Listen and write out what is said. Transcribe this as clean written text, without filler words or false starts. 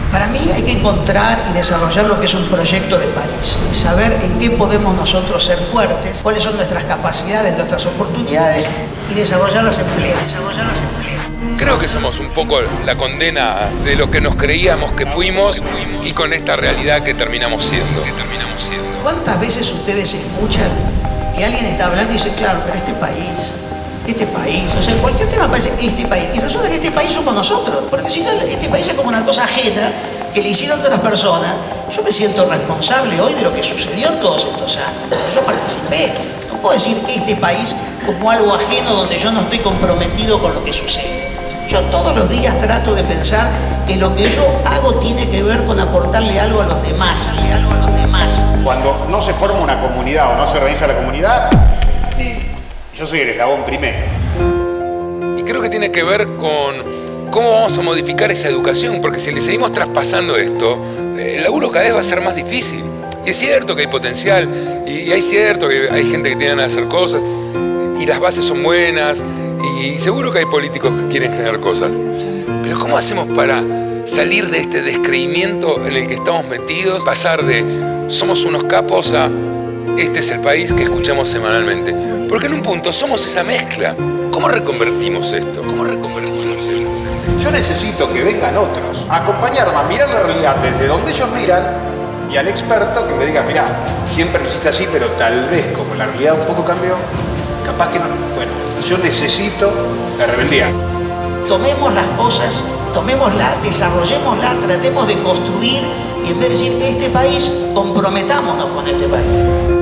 Para mí hay que encontrar y desarrollar lo que es un proyecto de país, y saber en qué podemos nosotros ser fuertes, cuáles son nuestras capacidades, nuestras oportunidades, y desarrollarlas en pleno. Creo que somos un poco la condena de lo que nos creíamos que fuimos y con esta realidad que terminamos siendo. ¿Cuántas veces ustedes escuchan que alguien está hablando y dice, claro, pero este país, o sea, en cualquier tema parece este país, y resulta que este país somos nosotros, porque si no, este país es como una cosa ajena que le hicieron otras personas. Yo me siento responsable hoy de lo que sucedió en todos estos años, yo participé. No puedo decir este país como algo ajeno donde yo no estoy comprometido con lo que sucede. Yo todos los días trato de pensar que lo que yo hago tiene que ver con aportarle algo a los demás, Cuando no se forma una comunidad o no se organiza la comunidad, yo soy el eslabón primero. Y creo que tiene que ver con cómo vamos a modificar esa educación, porque si le seguimos traspasando esto, el laburo cada vez va a ser más difícil. Y es cierto que hay potencial, y es cierto que hay gente que tiene ganas de hacer cosas, y las bases son buenas, y seguro que hay políticos que quieren generar cosas. Pero ¿cómo hacemos para salir de este descreimiento en el que estamos metidos, pasar de somos unos capos a este es el país que escuchamos semanalmente? Porque en un punto somos esa mezcla. ¿Cómo reconvertimos esto? Yo necesito que vengan otros a acompañarme a mirar la realidad desde donde ellos miran, y al experto que me diga, mirá, siempre lo hiciste así, pero tal vez como la realidad un poco cambió, capaz que no. Bueno, yo necesito la rebeldía. Tomemos las cosas, tomémoslas, desarrollémoslas, tratemos de construir, y en vez de decir este país, comprometámonos con este país.